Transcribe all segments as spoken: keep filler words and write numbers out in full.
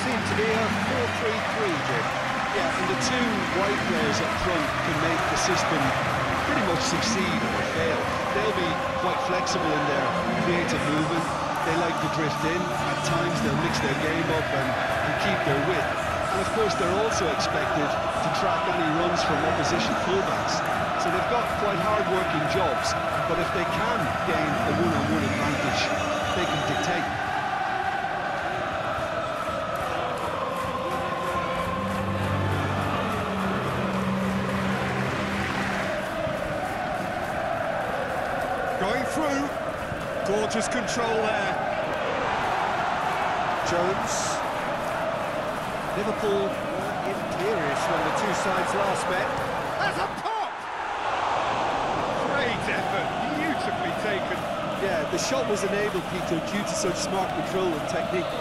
seem to be a four three three, Jim. Yeah, and the two wide players up front can make the system pretty much succeed or fail. They'll be quite flexible in their creative movement. They like to drift in. At times they'll mix their game up and, and keep their width. And of course they're also expected to track any runs from opposition fullbacks. So they've got quite hard-working jobs, but if they can gain a one-on-one advantage, they can dictate. Going through. Gorgeous control there. Jones. Liverpool were imperious when the two sides last met. There's a pop! Great effort, beautifully taken. Yeah, the shot was enabled, Peter, due to such smart control and technique.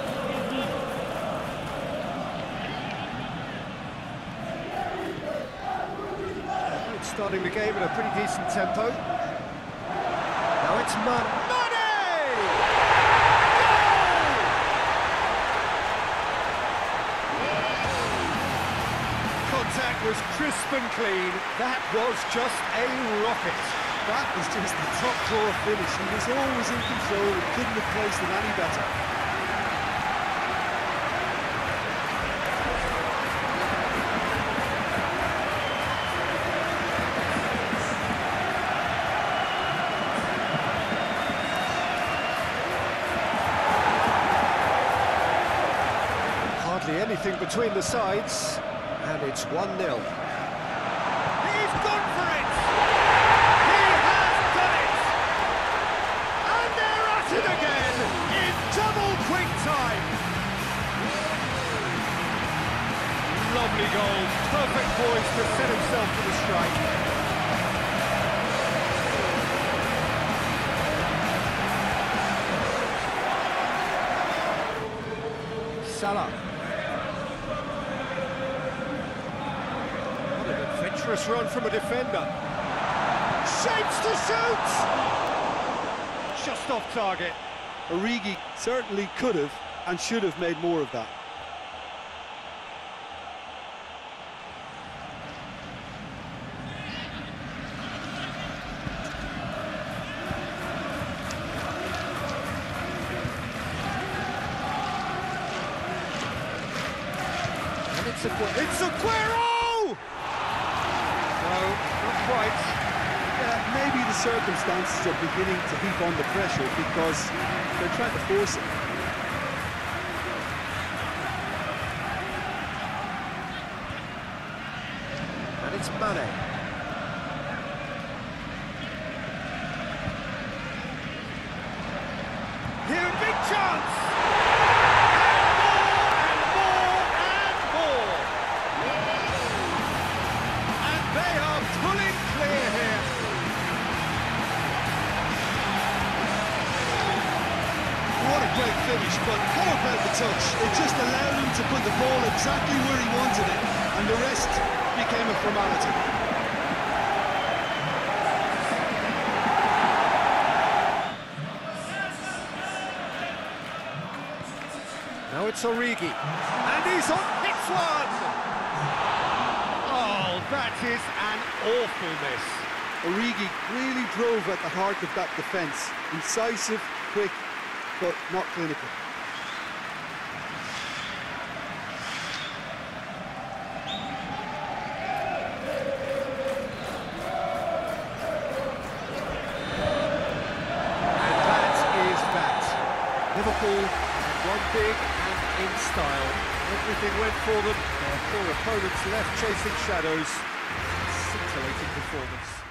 It's starting the game at a pretty decent tempo. Now it's Money! Contact was crisp and clean. That was just a rocket. That was just the top drawer finish. He was always in control and couldn't have placed it any better. Hardly anything between the sides, and it's one nil. He's gone for it! He has done it! And they're at it again in double quick time! Lovely goal, perfect poise to set himself for the strike. Salah. Adventurous run from a defender. Shapes to shoot! Just off target. Origi certainly could have and should have made more of that. And it's Aguero. It's Aguero! No, not quite. Yeah, maybe the circumstances are beginning to heap on the pressure because they're trying to force it. And it's Mane. Here, big chance! Great finish, but how about the touch? It just allowed him to put the ball exactly where he wanted it, and the rest became a formality. Now it's Origi, and he's on hits one! Oh, that is an awful miss. Origi really drove at the heart of that defence. Incisive, quick, but not clinical. And that is that. Liverpool won big and in style. Everything went for them. Their poor opponents left chasing shadows. Scintillating performance.